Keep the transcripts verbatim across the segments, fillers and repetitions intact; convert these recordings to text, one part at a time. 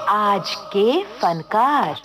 आज के फनकार।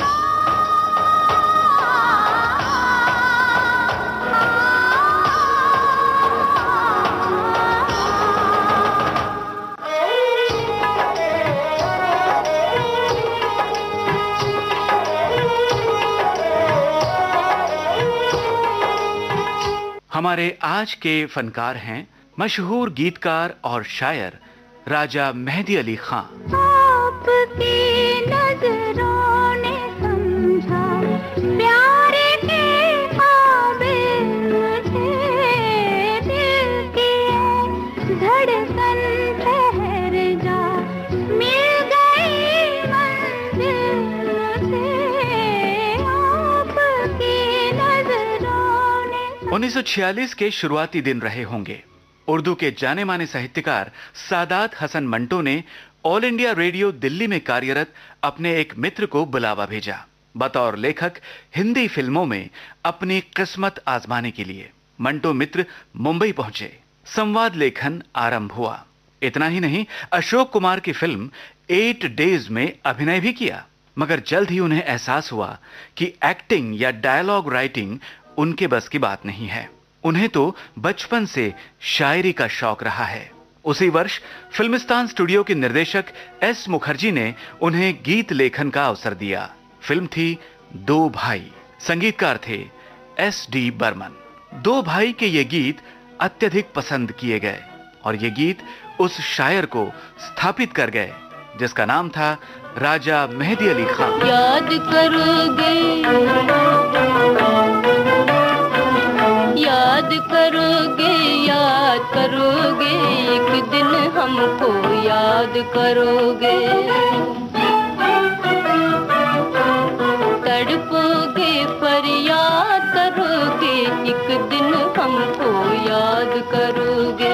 हमारे आज के फनकार हैं मशहूर गीतकार और शायर राजा मेहदी अली खां। आपकी नजरों ने समझा प्यार के काबिल मुझे, दिल की धड़कन ठहर जा, मिल गई मंजिल मुझे, आपकी नजरों ने। उन्नीस सौ छियालीस के शुरुआती दिन रहे होंगे। उर्दू के जाने माने साहित्यकार सादात हसन मंटो ने ऑल इंडिया रेडियो दिल्ली में कार्यरत अपने एक मित्र को बुलावा भेजा बतौर लेखक हिंदी फिल्मों में अपनी किस्मत आजमाने के लिए। मंटो मित्र मुंबई पहुंचे, संवाद लेखन आरंभ हुआ। इतना ही नहीं, अशोक कुमार की फिल्म एट डेज में अभिनय भी किया। मगर जल्द ही उन्हें एहसास हुआ कि एक्टिंग या डायलॉग राइटिंग उनके बस की बात नहीं है। उन्हें तो बचपन से शायरी का शौक रहा है। उसी वर्ष फिल्मिस्तान स्टूडियो के निर्देशक एस मुखर्जी ने उन्हें गीत लेखन का अवसर दिया। फिल्म थी दो भाई, संगीतकार थे एस डी बर्मन। दो भाई के ये गीत अत्यधिक पसंद किए गए और ये गीत उस शायर को स्थापित कर गए जिसका नाम था राजा मेहदी अली खां। याद करोगे, याद करोगे, याद करोगे, एक दिन हमको याद करोगे, तड़पोगे फरियाद करोगे, एक दिन हमको याद करोगे।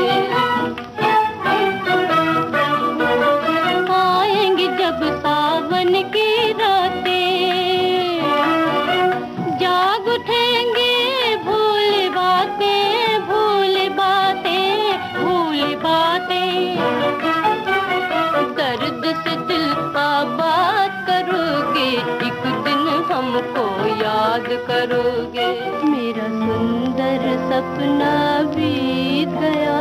आएंगे जब सावन की रातें, जाग उठेंगे भूल बातें, भूल बातें, भूल बातें, दर्द से दिल का बात करोगे, एक दिन हमको याद करोगे। मेरा सुंदर सपना बीत गया,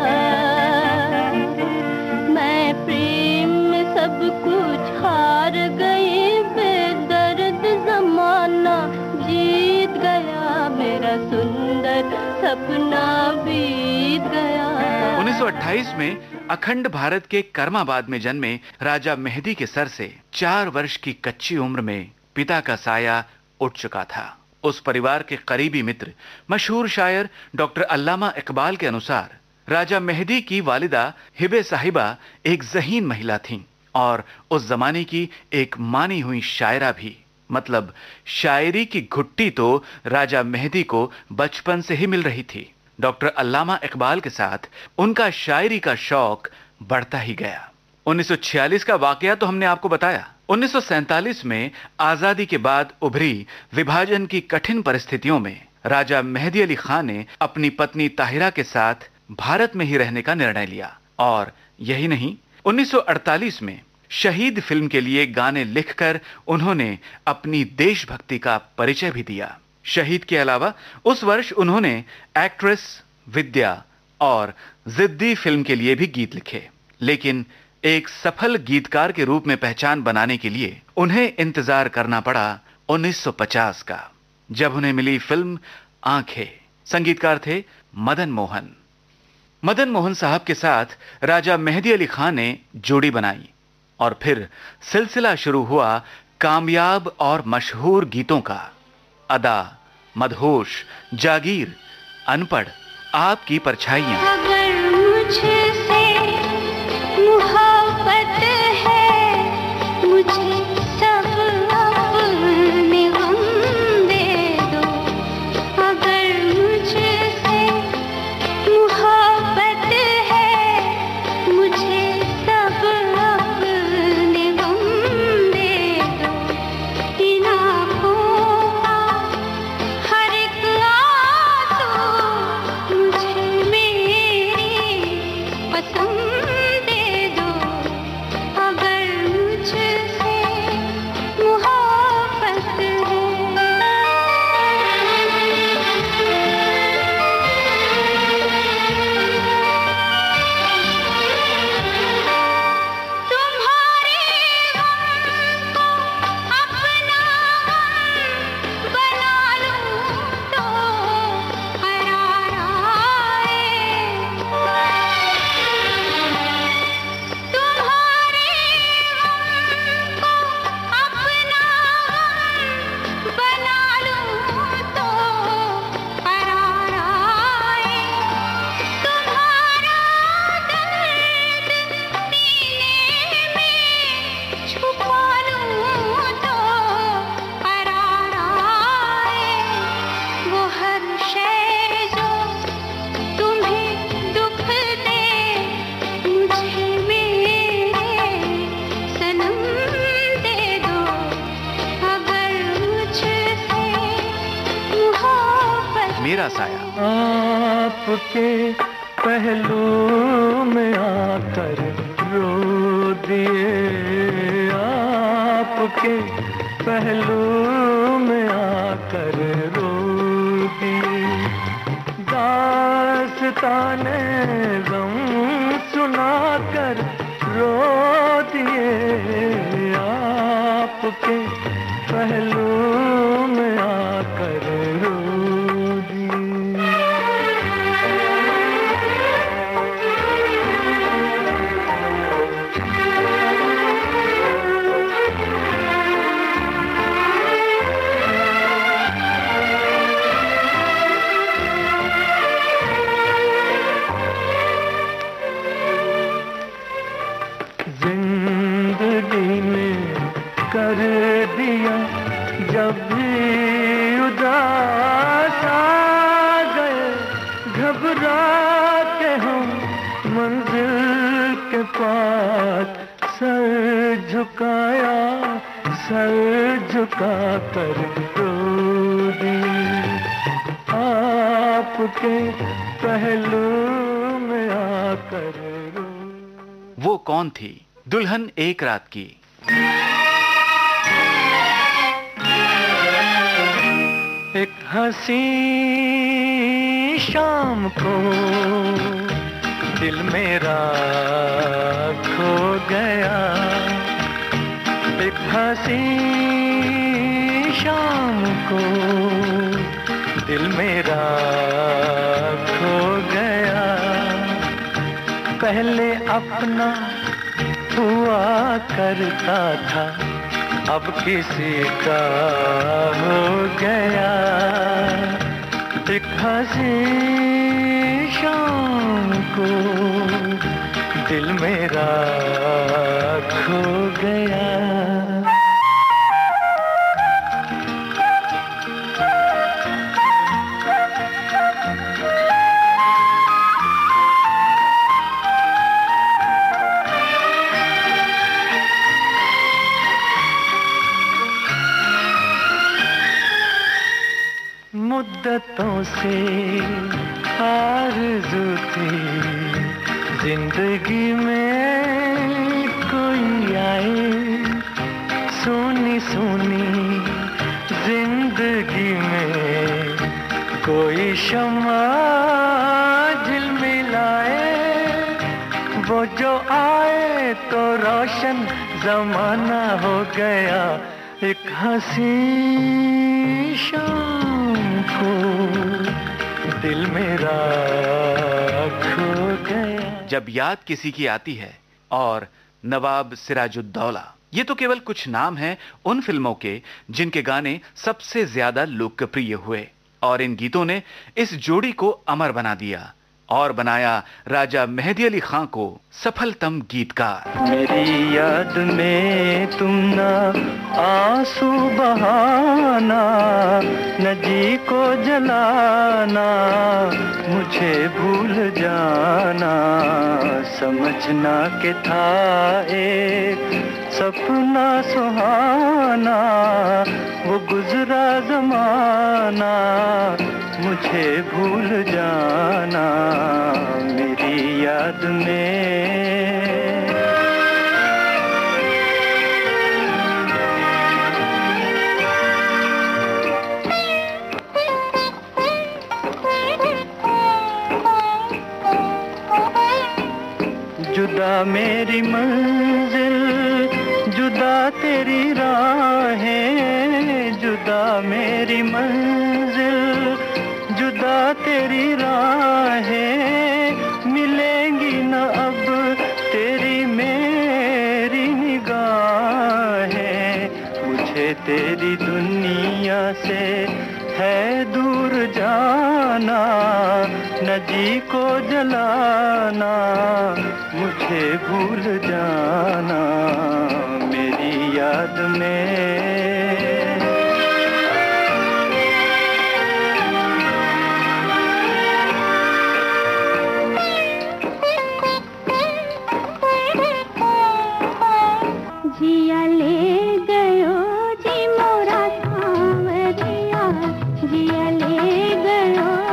मैं प्रेम में सब कुछ हार गई, बेदर्द जमाना जीत गया, मेरा सुंदर सपना बीत गया। उन्नीस सौ अट्ठाईस में अखंड भारत के कर्माबाद में जन्मे राजा मेहदी के सर से चार वर्ष की कच्ची उम्र में पिता का साया उठ चुका था। उस परिवार के करीबी मित्र मशहूर शायर डॉक्टर अल्लामा इकबाल के अनुसार राजा मेहदी की वालिदा हिबे साहिबा एक ज़हीन महिला थीं और उस जमाने की एक मानी हुई शायरा भी। मतलब शायरी की घुट्टी तो राजा मेहदी को बचपन से ही मिल रही थी। डॉक्टर अल्लामा इकबाल के साथ उनका शायरी का शौक बढ़ता ही गया। उन्नीस सौ छियालीस का वाकया तो हमने आपको बताया। उन्नीस सौ सैंतालीस में आजादी के बाद उभरी विभाजन की कठिन परिस्थितियों में राजा मेहदी अली खां ने अपनी पत्नी ताहिरा के साथ भारत में ही रहने का निर्णय लिया। और यही नहीं, उन्नीस सौ अड़तालीस में शहीद फिल्म के लिए गाने लिखकर उन्होंने अपनी देशभक्ति का परिचय भी दिया। शहीद के अलावा उस वर्ष उन्होंने एक्ट्रेस, विद्या और जिद्दी फिल्म के लिए भी गीत लिखे। लेकिन एक सफल गीतकार के रूप में पहचान बनाने के लिए उन्हें इंतजार करना पड़ा उन्नीस सौ पचास का, जब उन्हें मिली फिल्म आंखें। संगीतकार थे मदन मोहन। मदन मोहन साहब के साथ राजा मेहदी अली खां ने जोड़ी बनाई और फिर सिलसिला शुरू हुआ कामयाब और मशहूर गीतों का। अदा, मदहोश, जागीर, अनपढ़, आपकी परछाइयां। अगर मुझसे मोहब्बत है, मुझे सब अपने गम दे दो। अगर मुझसे मोहब्बत है, मुझे सब अपने गम दे दो। इन आँखों का हर एक आंसू मुझे मेरी मेरा साया। आपके पहलू में आकर रो दिए, आपके पहलू में आकर रो दिए, दास्ताने गम सुनाकर रो दिए, आपके पहलू में आकर रो दिए। जिंदगी में कर दिया जब भी उदास आ गए, घबरा के हम मंजिल के पास सर झुकाया, सर झुका कर रो दिए, आपके पहलू में आकर रो। वो कौन थी? दुल्हन एक रात की। एक हंसी शाम को दिल मेरा खो गया, एक हंसी शाम को दिल मेरा खो गया, पहले अपना हुआ करता था अब किसी का हो गया, एक हंसी शाम को दिल मेरा खो गया। मुद्दतों से आरज़ू थी जिंदगी में कोई आए, सोनी सोनी जिंदगी में कोई शम्मा झिलमिलाए, वो जो आए तो रोशन जमाना हो गया, एक हंसी शाम को दिल मेरा खो गया। जब याद किसी की आती है और नवाब सिराजुद्दौला, ये तो केवल कुछ नाम हैं उन फिल्मों के जिनके गाने सबसे ज्यादा लोकप्रिय हुए, और इन गीतों ने इस जोड़ी को अमर बना दिया और बनाया राजा मेहदी अली खां को सफलतम गीतकार। मेरी याद में तुम ना आंसू बहाना, न जी को जलाना, मुझे भूल जाना, समझना के था एक सपना सुहाना, वो गुजरा जमाना, मुझे भूल जाना मेरी याद में। जुदा मेरी मंजिल, जुदा तेरी राहें, जुदा मेरी मंजिल, जुदा तेरी राहें, मिलेंगी न अब तेरी मेरी निगाहें, मुझे तेरी दुनिया से है दूर जाना, न जी को जलाना, मुझे भूल जाना मेरी याद में। जिया ले गयो जी मोरा सांवरिया, जिया ले गयो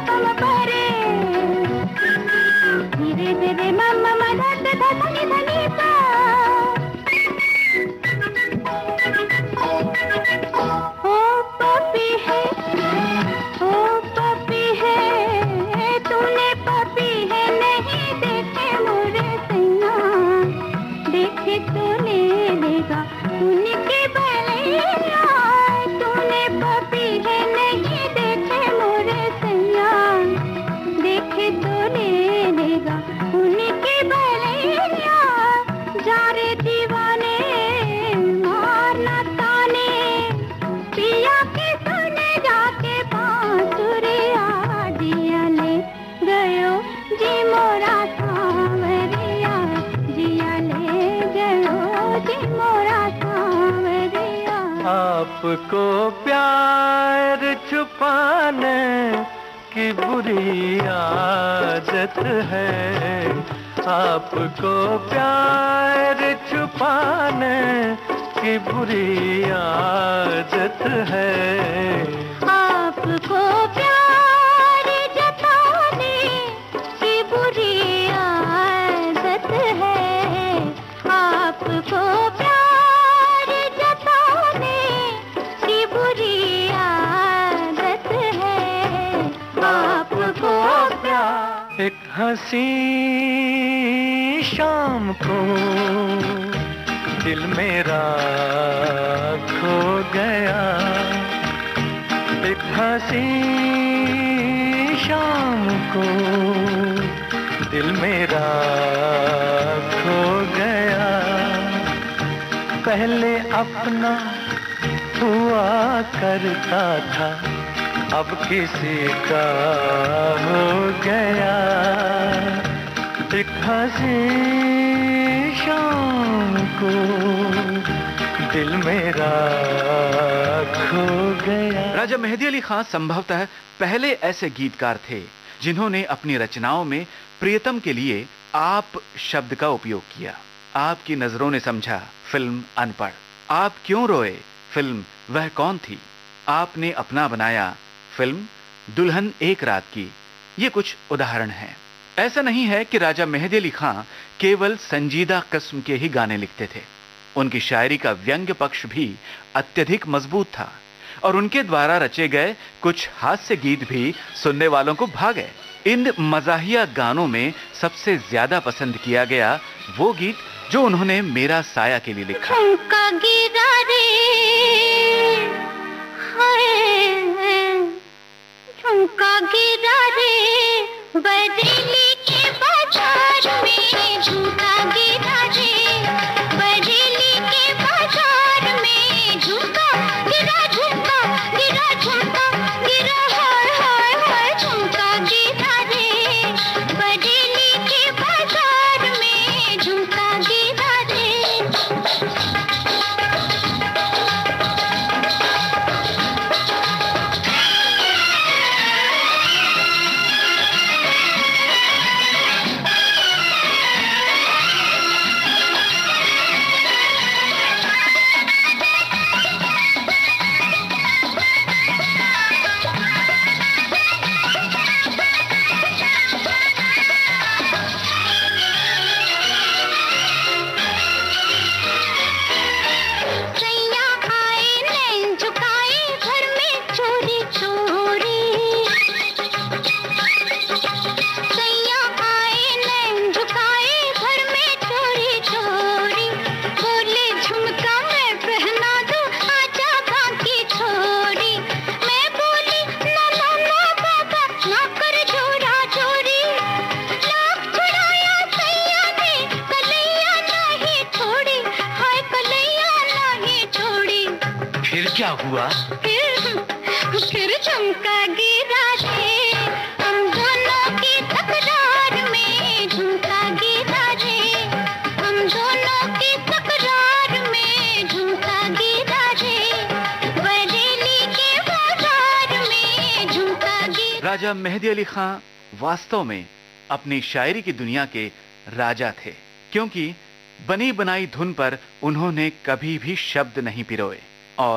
पम परे धीरे धीरे मम मदद धनी धनी पा ओ पपी है ओ पपी है तूने पपी है नहीं देखे मोरे सैया देखे तो ले लेगा उनके बलैया तूने पपी है नहीं देखे मोरे सैया देखे तो ले लेगा उनके बलैया जा रे दीवाने मारना ताने पिया के सुने जाके बांसुरिया जिया ले गयो जी मोरा सांवरिया जिया ले गयो जी मोरा सांवरिया। आपको प्यार छुपाने की बुरी आदत है आपको प्यार छुपाने की बुरी आदत है आपको प्यार जताने की बुरी आदत है आपको प्यार जताने की बुरी आदत है आपको प्यार। एक हंसी शाम को दिल मेरा खो गया एक हंसी शाम को दिल मेरा खो गया पहले अपना हुआ करता था अब किसी का हो गया एक हंसी शाम को दिल मेरा खो गया। राजा मेहदी अली खां संभवतः पहले ऐसे गीतकार थे जिन्होंने अपनी रचनाओं में प्रियतम के लिए आप शब्द का उपयोग किया। आपकी नजरों ने समझा फिल्म अनपढ़, आप क्यों रोए फिल्म वह कौन थी, आपने अपना बनाया फिल्म दुल्हन एक रात की, ये कुछ उदाहरण हैं। ऐसा नहीं है कि राजा मेहदी अली खां केवल संजीदा किस्म के ही गाने लिखते थे, उनकी शायरी का व्यंग्य पक्ष भी अत्यधिक मजबूत था और उनके द्वारा रचे गए कुछ हास्य गीत भी सुनने वालों को भा गए। इन मजाहिया गानों में सबसे ज्यादा पसंद किया गया वो गीत जो उन्होंने मेरा साया के लिए लिखा। झुमका गिरा रे हाय झुमका गिरा रे बरेली के बाजार में झुमका गिरा रे बरेली के बाजार में झुमका गिरा झुमका गिरा झुमका गिरा हाय हाय हाय झुमका गिरा रे बरेली के बाजार में झुमका गिरा रे। क्या हुआ? फिर फिर झुमका गिरा रे हम दोनों की तकरार में झुमका गिरा रे हम दोनों की तकरार में झुमका गिरा रे बरेली के बाजार में झुमका गिरा। राजा मेहदी अली खां वास्तव में अपनी शायरी की दुनिया के राजा थे, क्योंकि बनी बनाई धुन पर उन्होंने कभी भी शब्द नहीं पिरोए और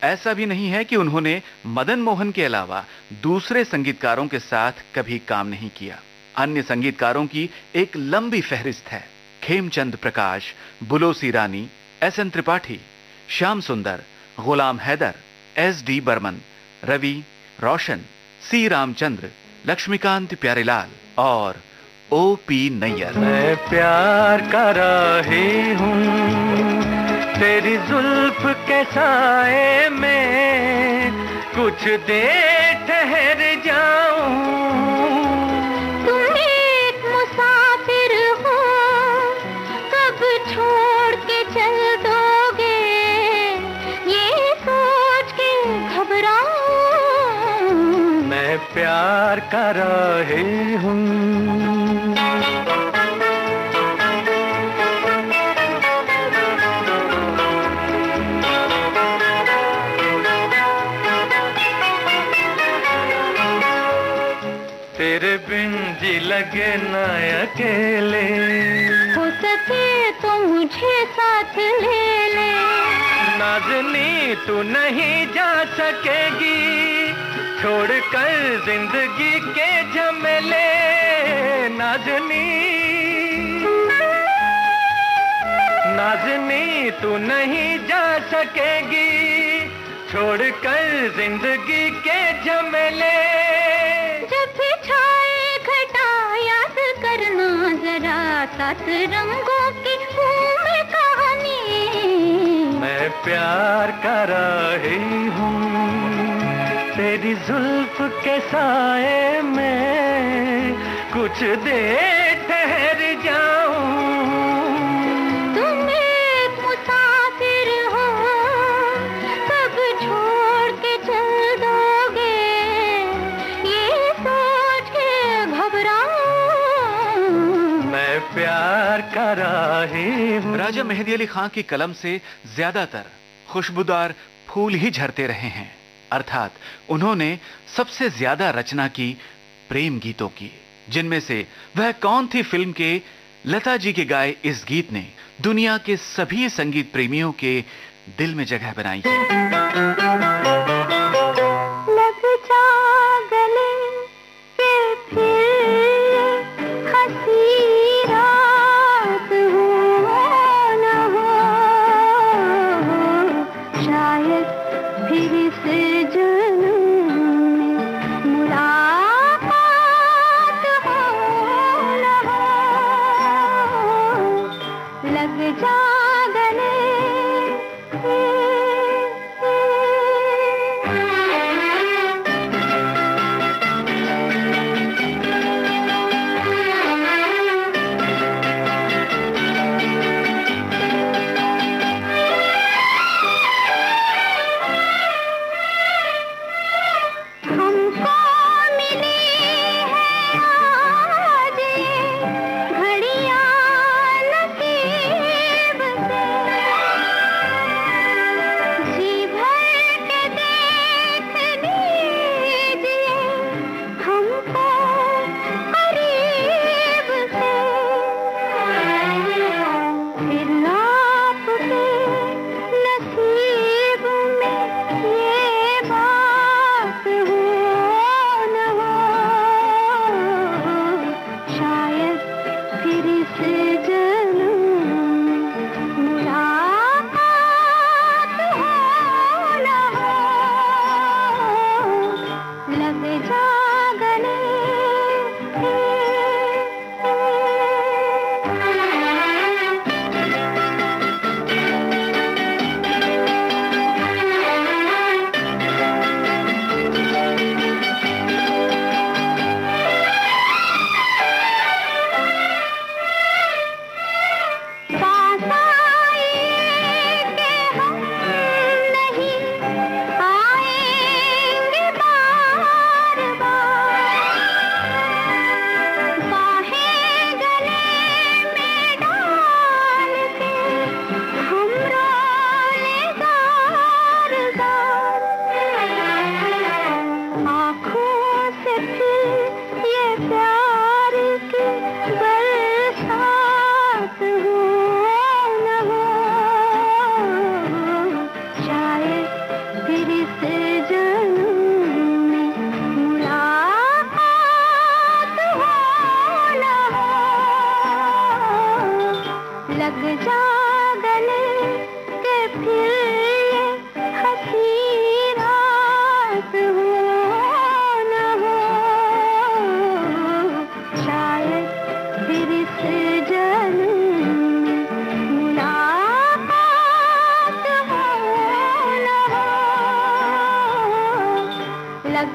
ऐसा भी नहीं है कि उन्होंने मदन मोहन के अलावा दूसरे संगीतकारों के साथ कभी काम नहीं किया। अन्य संगीतकारों की एक लंबी फहरिस्त है। Khemchand Prakash, Bulo C Rani, S N Tripathi, Shyam Sundar, Ghulam Haider, S D Burman, Ravi, Roshan, C Ramchandra, Laxmikant Pyarelal और ओ पी नैयर। मैं प्यार का राही हूँ तेरी जुल्फ के साए में, कुछ देर ठहर जाऊं। तुम एक मुसाफिर हो, कब छोड़ के चल दोगे, ये सोच के घबराऊं। मैं प्यार का राही हूँ। तेरे बिन जी लगे न अकेले, हो सके तो मुझे साथ ले ले। नाज़नी तू नहीं जा सकेगी, छोड़ कर जिंदगी के झमेले। नाज़नी नाज़नी तू नहीं जा सकेगी, छोड़ कर जिंदगी के झमेले। सात रंगों की में कहानी। मैं प्यार का राही हूँ तेरी जुल्फ के साए में, कुछ देर ठहर जाऊं। तुम एक मुसाफिर हो, कब छोड़ के चल दोगे, ये सोच के घबराऊं। मैं प्यार का राही हूँ। राजा मेहदी अली खां की कलम से ज्यादातर खुशबूदार फूल ही झरते रहे हैं, अर्थात उन्होंने सबसे ज्यादा रचना की प्रेम गीतों की, जिनमें से वह कौन थी फिल्म के लता जी के गाए इस गीत ने दुनिया के सभी संगीत प्रेमियों के दिल में जगह बनाई है। लग जा गले के फिर हंसी रात हो न हो, शायद फिर से जन्म में मुलाकात हो न हो। लग जा गले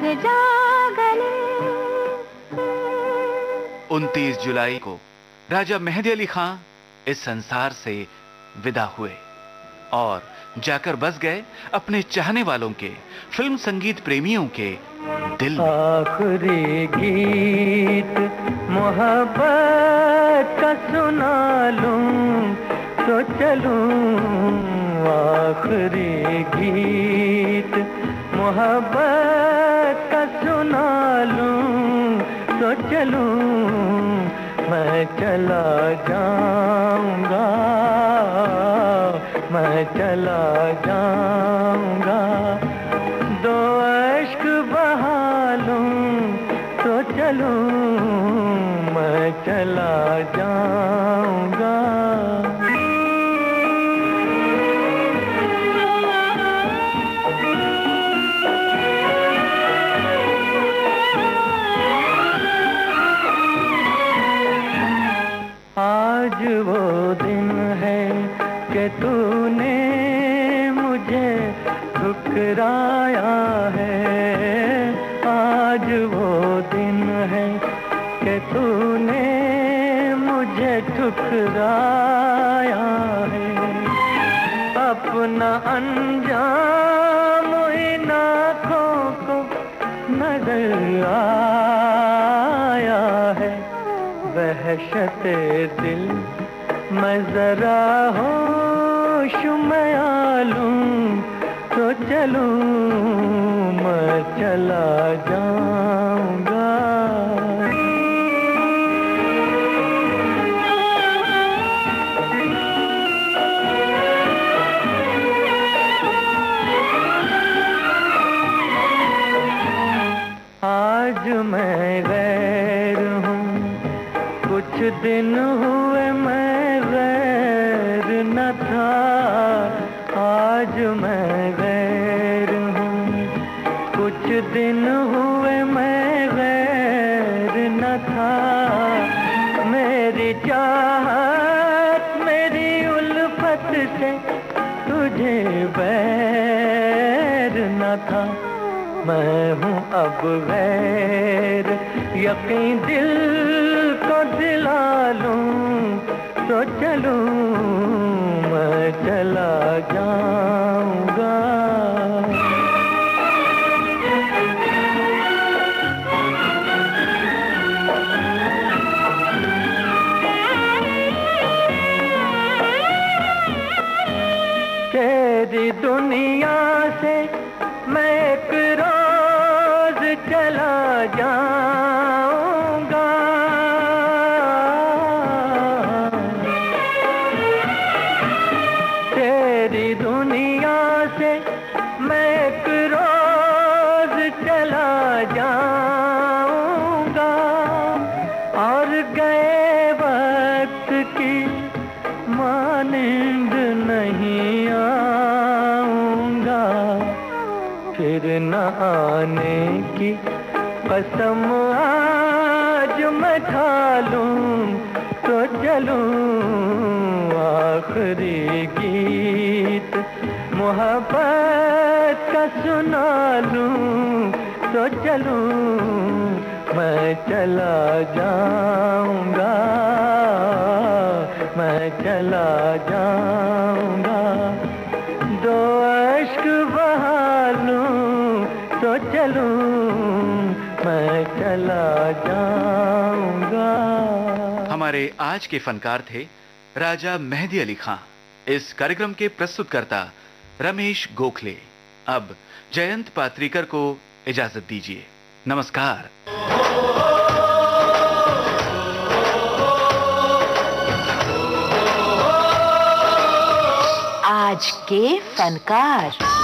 जा गले। उनतीस जुलाई को राजा मेहदी अली खां इस संसार से विदा हुए और जाकर बस गए अपने चाहने वालों के, फिल्म संगीत प्रेमियों के दिल में। आखिरी गीत मोहब्बत का सुना लूं तो चलूं, आखिरी गीत मोहब्बत का सुना लूं तो चलूं, मैं चला जाऊंगा, मैं चला जाऊंगा, दो अश्क बहा लूं तो चलूं, मैं चला जाऊंगा। आज वो दिन है कि तूने मुझे ठुकराया है, आज वो दिन है कि तूने मुझे ठुकराया है, अपना अंजाम इन आँखों को नजर आया है, वहशते दिल मैं जरा होश में आ लूं तो चलूं, मैं चला जाऊंगा। आज मैं गैर हूँ, कुछ दिन हुए मैं गैर न था, आज मैं गैर हूँ, कुछ दिन हुए मैं गैर न था, मेरी चाहत मेरी उल्फत से तुझे बैर न था, मैं हूँ अब गैर, यकीन दिल को दिला लूं तो चलूं, मैं चला जाऊंगा। तेरी दुनिया से मैं एक रोज चला जाऊंगा, तेरी दुनिया से मैं एक रोज चला जाऊंगा, और गए वक्त की मानिंद नहीं आऊंगा, फिर न आने की कसम आज मैं खा लूं तो चलूं, आखिरी गीत मोहब्बत का सुना लूं तो चलूं, मैं चला जाऊंगा, मैं चला जाऊंगा, दो अश्क बहा लूं तो चलूं, मैं चला जाऊंगा। हमारे आज के फनकार थे राजा मेहदी अली खां। इस कार्यक्रम के प्रस्तुतकर्ता रमेश गोखले। अब जयंत पात्रीकर को इजाजत दीजिए। नमस्कार। आज के फनकार।